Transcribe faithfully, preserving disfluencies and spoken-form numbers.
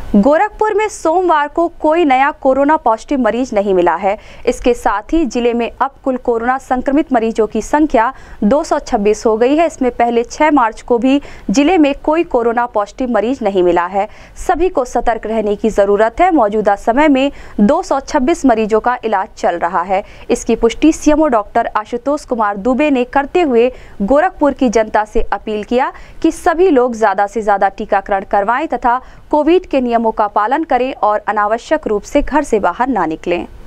गोरखपुर में सोमवार को कोई नया कोरोना पॉजिटिव मरीज नहीं मिला है। इसके साथ ही जिले में अब कुल कोरोना संक्रमित मरीजों की संख्या दो सौ छब्बीस हो गई है। इसमें पहले छह मार्च को भी जिले में कोई कोरोना पॉजिटिव मरीज नहीं मिला है। सभी को सतर्क रहने की जरूरत है। मौजूदा समय में दो सौ छब्बीस मरीजों का इलाज चल रहा है। इसकी पुष्टि सीएमओ डॉक्टर आशुतोष कुमार दुबे ने करते हुए गोरखपुर की जनता से अपील किया कि सभी लोग ज्यादा से ज्यादा टीकाकरण करवाएं तथा कोविड के नियमों का पालन करें और अनावश्यक रूप से घर से बाहर ना निकलें।